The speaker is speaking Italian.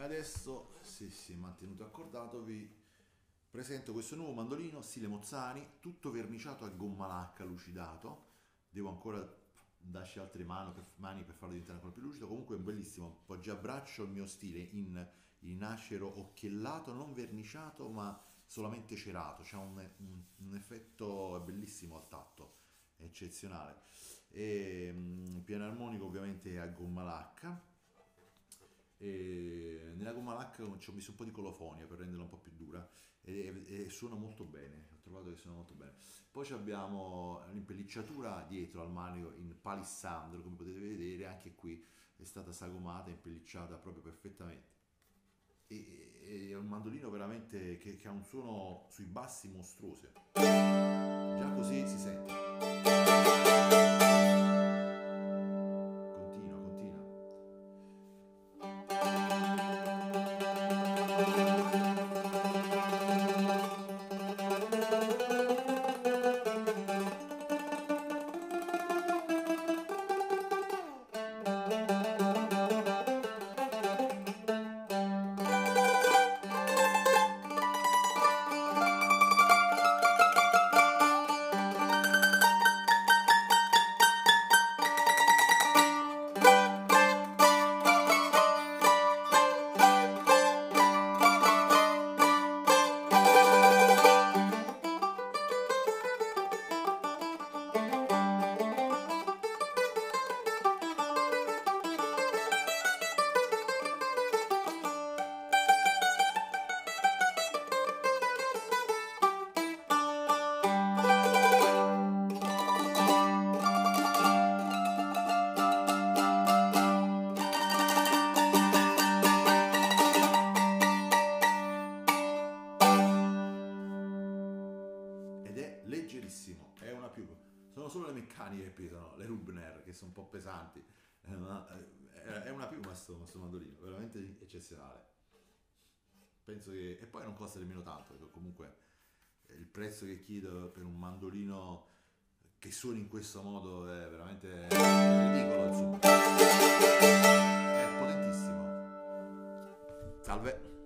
adesso, se si è mantenuto accordato, vi presento questo nuovo mandolino stile Mozzani, tutto verniciato a gomma lacca lucidato. Devo ancora darci altre mani per farlo diventare ancora più lucido. Comunque è un bellissimo poggiabraccio, il mio stile in acero occhiellato, non verniciato ma solamente cerato. C'ha un effetto bellissimo al tatto, è eccezionale. E piano armonico ovviamente a gomma lacca. E nella gomma lacca ci ho messo un po' di colofonia per renderla un po' più dura e suona molto bene, ho trovato che suona molto bene. Poi abbiamo l'impellicciatura dietro al manico in palissandro, come potete vedere, anche qui è stata sagomata, impellicciata proprio perfettamente. È un mandolino veramente che ha un suono sui bassi mostruoso, già così si sente. Continua, continua. Ed è leggerissimo, è una più. Sono solo le meccaniche che pesano, le Rubner che sono un po' pesanti. È una piuma sto mandolino, veramente eccezionale. Penso che. E poi non costa nemmeno tanto, perché comunque il prezzo che chiedo per un mandolino che suoni in questo modo è veramente ridicolo, insomma. È potentissimo. Salve.